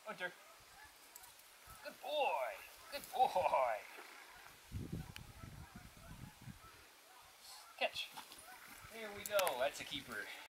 Hunter. Good boy. Good boy. Catch. There we go. That's a keeper.